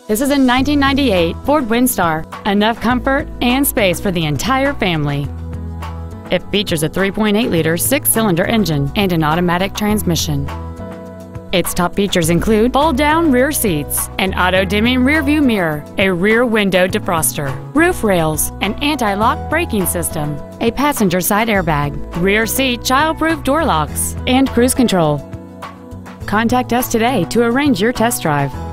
This is a 1998 Ford Windstar. Enough comfort and space for the entire family. It features a 3.8-liter six-cylinder engine and an automatic transmission. Its top features include fold-down rear seats, an auto-dimming rearview mirror, a rear window defroster, roof rails, an anti-lock braking system, a passenger side airbag, rear seat child-proof door locks, and cruise control. Contact us today to arrange your test drive.